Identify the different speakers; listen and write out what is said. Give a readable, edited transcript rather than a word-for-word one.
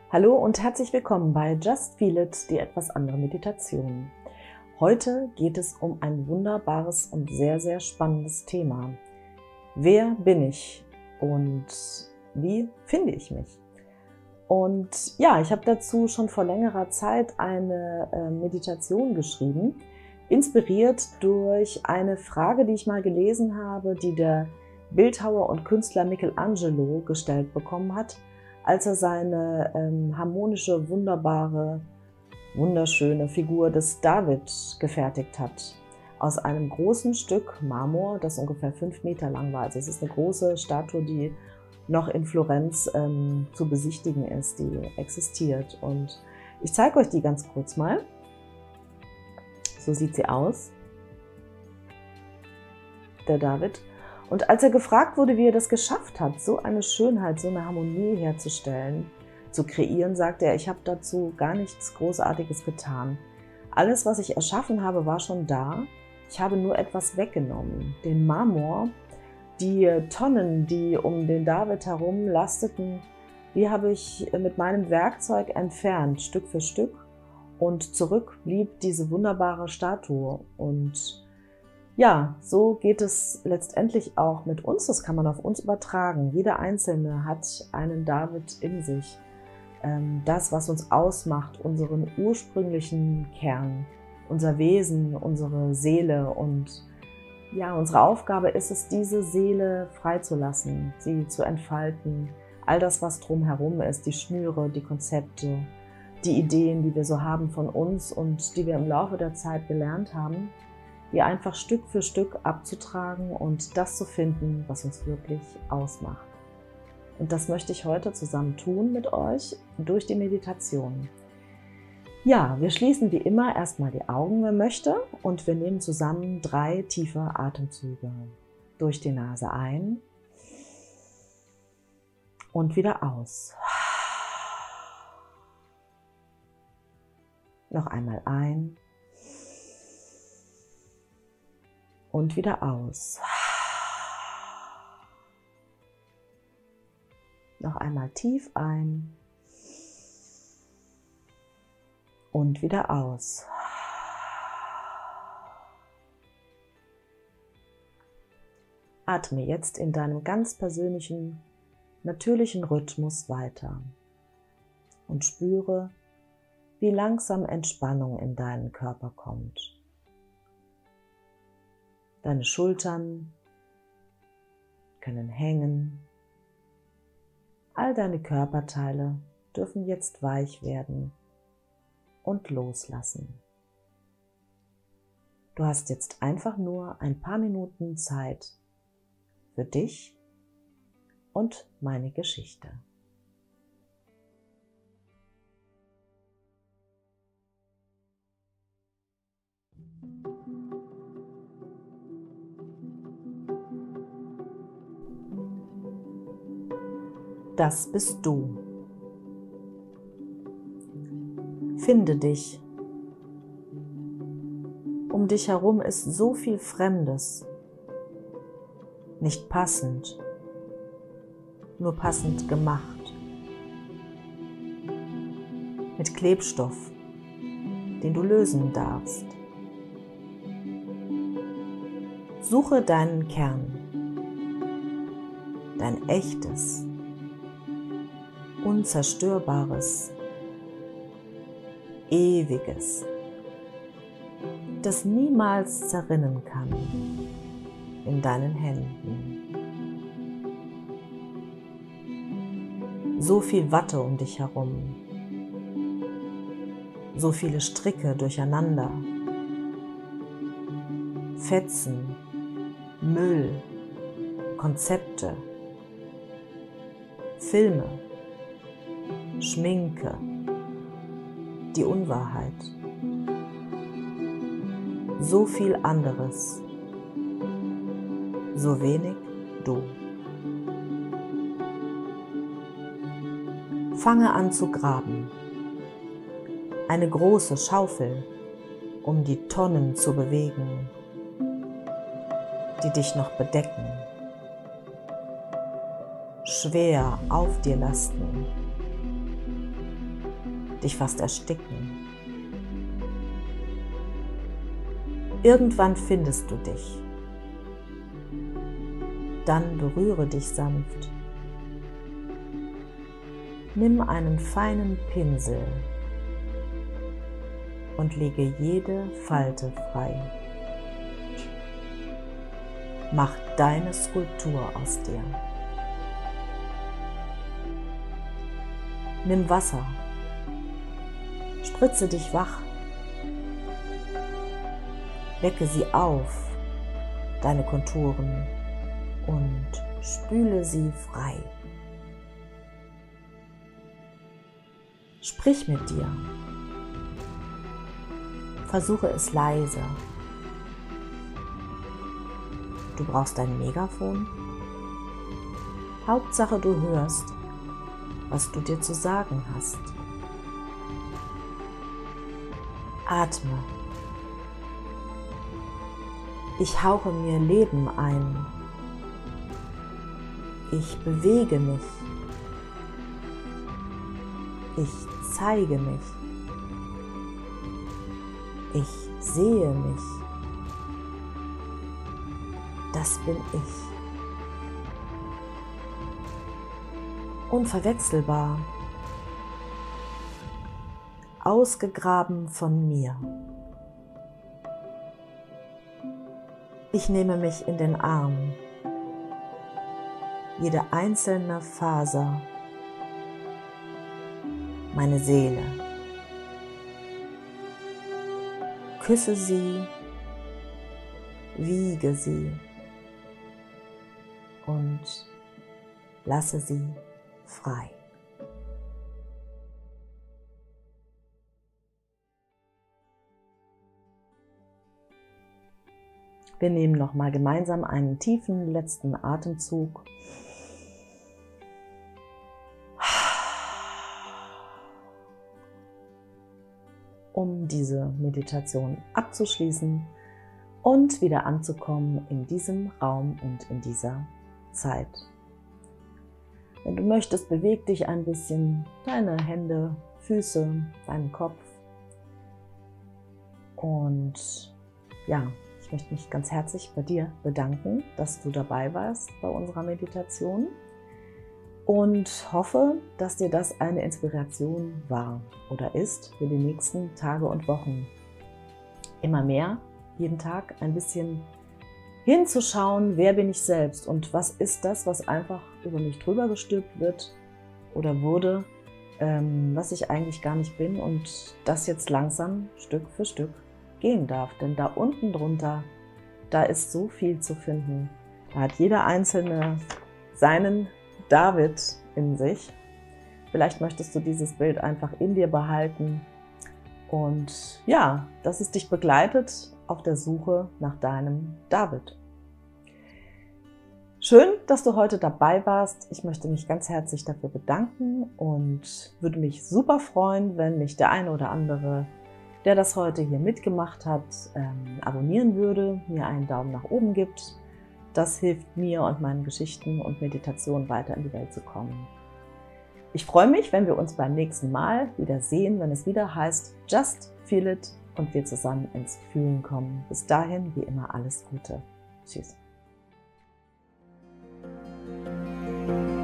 Speaker 1: Hallo und herzlich willkommen bei Just Feel It, die etwas andere Meditation. Heute geht es um ein wunderbares und sehr, sehr spannendes Thema. Wer bin ich und wie finde ich mich? Und ja, ich habe dazu schon vor längerer Zeit eine Meditation geschrieben, inspiriert durch eine Frage, die ich mal gelesen habe, die der Bildhauer und Künstler Michelangelo gestellt bekommen hat, als er seine harmonische, wunderbare, wunderschöne Figur des David gefertigt hat. Aus einem großen Stück Marmor, das ungefähr 5 Meter lang war. Also es ist eine große Statue, die noch in Florenz zu besichtigen ist, die existiert. Und ich zeige euch die ganz kurz mal. So sieht sie aus, der David. Und als er gefragt wurde, wie er das geschafft hat, so eine Schönheit, so eine Harmonie herzustellen, zu kreieren, sagte er, ich habe dazu gar nichts Großartiges getan. Alles, was ich erschaffen habe, war schon da. Ich habe nur etwas weggenommen. Den Marmor, die Tonnen, die um den David herum lasteten, die habe ich mit meinem Werkzeug entfernt, Stück für Stück. Und zurück blieb diese wunderbare Statue. Und ja, so geht es letztendlich auch mit uns. Das kann man auf uns übertragen. Jeder Einzelne hat einen David in sich. Das, was uns ausmacht, unseren ursprünglichen Kern, unser Wesen, unsere Seele. Und ja, unsere Aufgabe ist es, diese Seele freizulassen, sie zu entfalten. All das, was drumherum ist, die Schnüre, die Konzepte, die Ideen, die wir so haben von uns und die wir im Laufe der Zeit gelernt haben, die einfach Stück für Stück abzutragen und das zu finden, was uns wirklich ausmacht. Und das möchte ich heute zusammen tun mit euch durch die Meditation. Ja, wir schließen wie immer erstmal die Augen, wer möchte, und wir nehmen zusammen 3 tiefe Atemzüge. Durch die Nase ein und wieder aus. Noch einmal ein. Und wieder aus. Noch einmal tief ein. Und wieder aus. Atme jetzt in deinem ganz persönlichen, natürlichen Rhythmus weiter. Und spüre, wie langsam Entspannung in deinen Körper kommt. Deine Schultern können hängen. All deine Körperteile dürfen jetzt weich werden und loslassen. Du hast jetzt einfach nur ein paar Minuten Zeit für dich und meine Geschichte. Das bist du. Finde dich. Um dich herum ist so viel Fremdes, nicht passend, nur passend gemacht. Mit Klebstoff, den du lösen darfst. Suche deinen Kern, dein echtes, unzerstörbares, ewiges, das niemals zerrinnen kann, in deinen Händen. So viel Watte um dich herum, so viele Stricke durcheinander, Fetzen, Müll, Konzepte, Filme, Schminke, die Unwahrheit, so viel anderes, so wenig du. Fange an zu graben, eine große Schaufel, um die Tonnen zu bewegen, die dich noch bedecken, schwer auf dir lasten, dich fast ersticken. Irgendwann findest du dich. Dann berühre dich sanft. Nimm einen feinen Pinsel und lege jede Falte frei. Mach deine Skulptur aus dir. Nimm Wasser, spritze dich wach, wecke sie auf, deine Konturen, und spüle sie frei. Sprich mit dir. Versuche es leise. Du brauchst ein Megafon. Hauptsache, du hörst, was du dir zu sagen hast. Atme. Ich hauche mir Leben ein. Ich bewege mich. Ich zeige mich. Ich sehe mich. Das bin ich. Unverwechselbar. Ausgegraben von mir. Ich nehme mich in den Arm. Jede einzelne Faser, meine Seele. Küsse sie, wiege sie und lasse sie frei. Wir nehmen nochmal gemeinsam einen tiefen letzten Atemzug. Um diese Meditation abzuschließen und wieder anzukommen in diesem Raum und in dieser Zeit. Wenn du möchtest, beweg dich ein bisschen, deine Hände, Füße, deinen Kopf. Und ja, ich möchte mich ganz herzlich bei dir bedanken, dass du dabei warst bei unserer Meditation und hoffe, dass dir das eine Inspiration war oder ist für die nächsten Tage und Wochen. Immer mehr, jeden Tag ein bisschen hinzuschauen, wer bin ich selbst und was ist das, was einfach über mich drüber gestülpt wird oder wurde, was ich eigentlich gar nicht bin und das jetzt langsam Stück für Stück gehen darf. Denn da unten drunter, da ist so viel zu finden. Da hat jeder Einzelne seinen David in sich. Vielleicht möchtest du dieses Bild einfach in dir behalten und ja, dass es dich begleitet auf der Suche nach deinem David. Schön, dass du heute dabei warst. Ich möchte mich ganz herzlich dafür bedanken und würde mich super freuen, wenn mich der eine oder andere, der das heute hier mitgemacht hat, abonnieren würde, mir einen Daumen nach oben gibt. Das hilft mir und meinen Geschichten und Meditationen weiter in die Welt zu kommen. Ich freue mich, wenn wir uns beim nächsten Mal wieder sehen, wenn es wieder heißt Just Feel It und wir zusammen ins Fühlen kommen. Bis dahin, wie immer, alles Gute. Tschüss.